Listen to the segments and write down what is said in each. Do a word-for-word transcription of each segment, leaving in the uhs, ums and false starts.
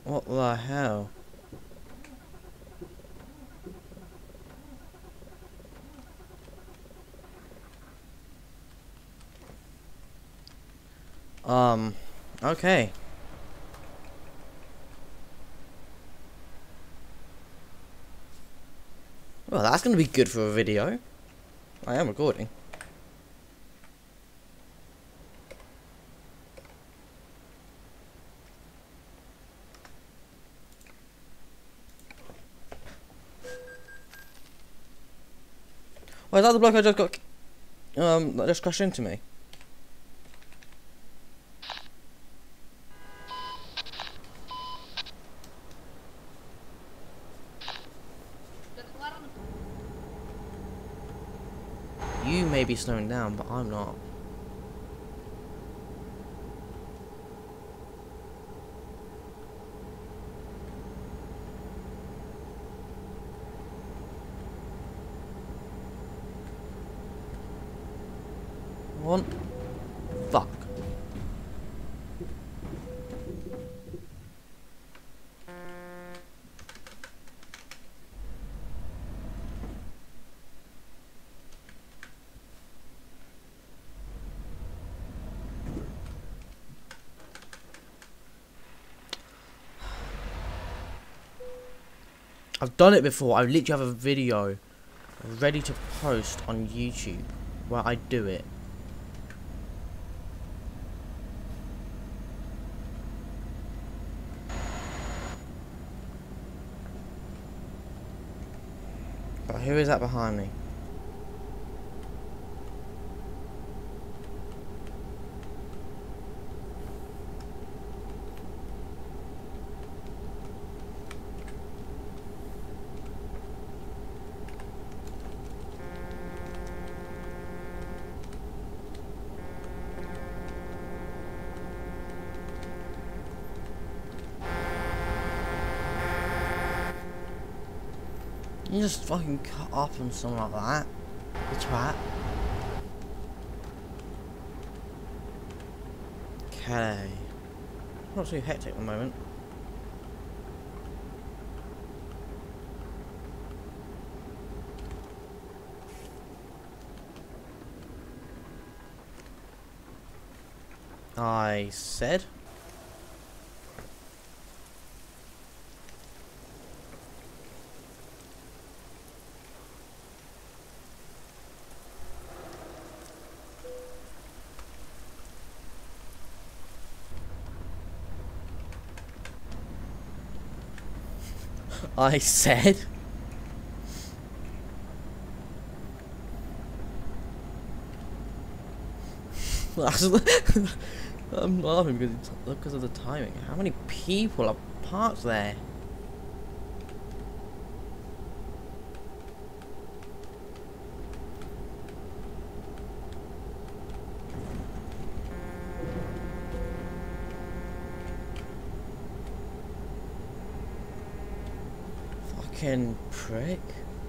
What the hell? Um, okay. Well, that's gonna be good for a video. I am recording. Why is that the bloke I just got? Um, that just crashed into me. You may be slowing down, but I'm not. One. Fuck. I've done it before. I literally have a video ready to post on YouTube where I do it. But who is that behind me? You just fucking cut off on something like that. The twat. Okay. Not too hectic at the moment. I said. I said. I'm laughing because it's, because of the timing. How many people are parked there? Fucking prick.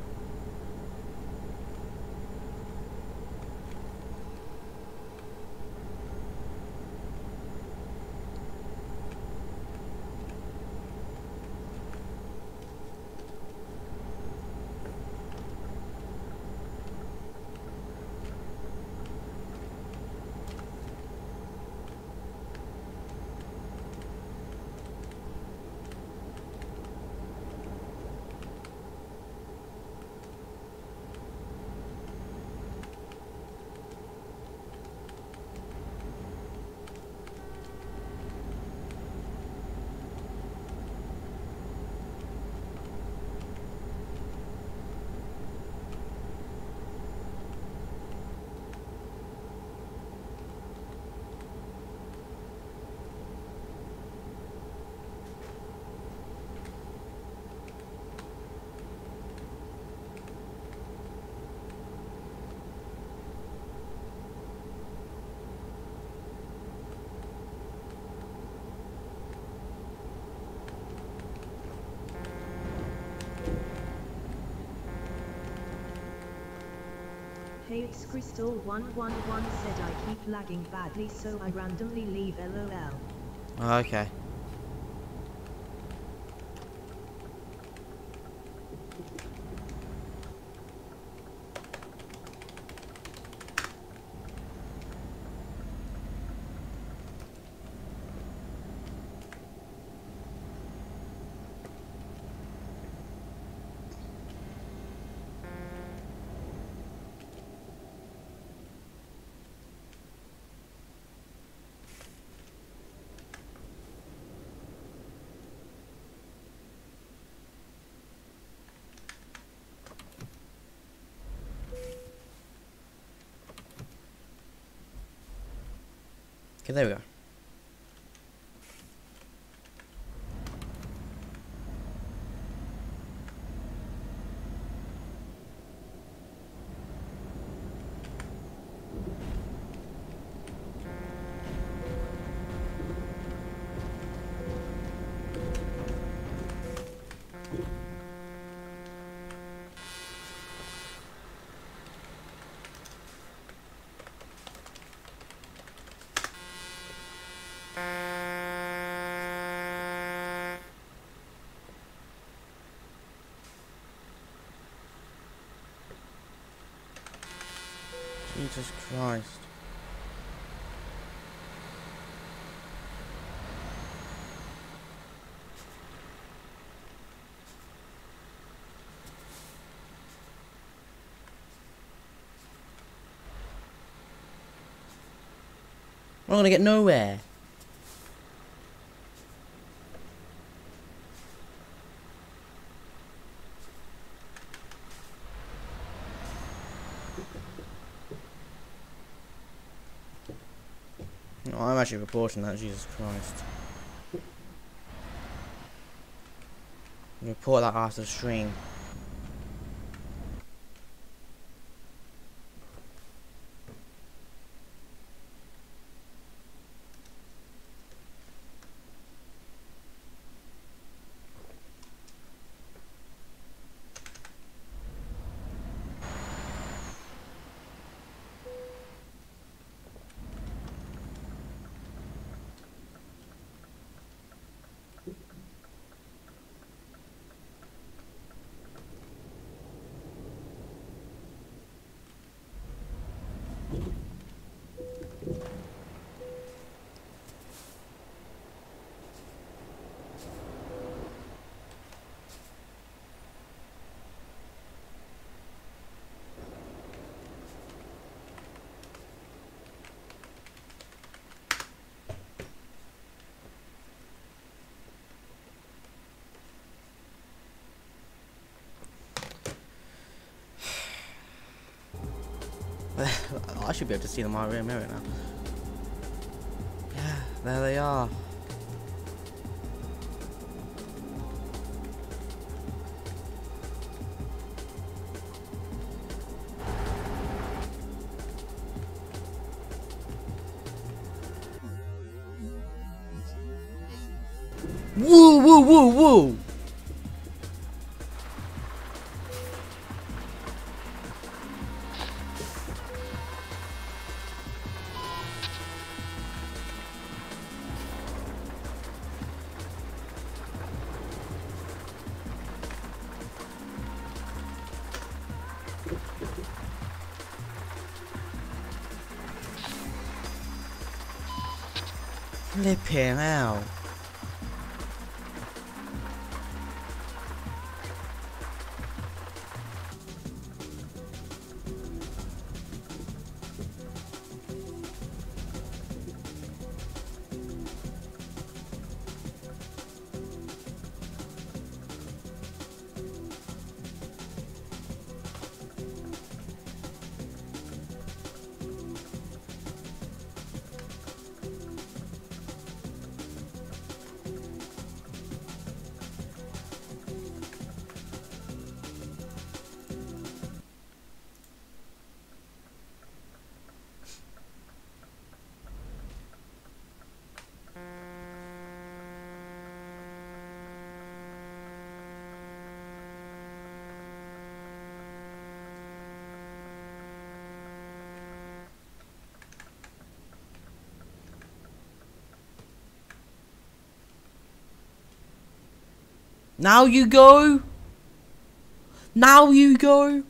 Hey, it's Crystal one one one said I keep lagging badly, so I randomly leave LOL. Okay. Okay, there we go. Jesus Christ. We're not gonna get nowhere. No, I'm actually reporting that, Jesus Christ. Report that after the stream. I should be able to see them in my rear mirror now. Yeah, there they are. Woo, woo, woo, woo! Flipping out. Now you go. Now you go.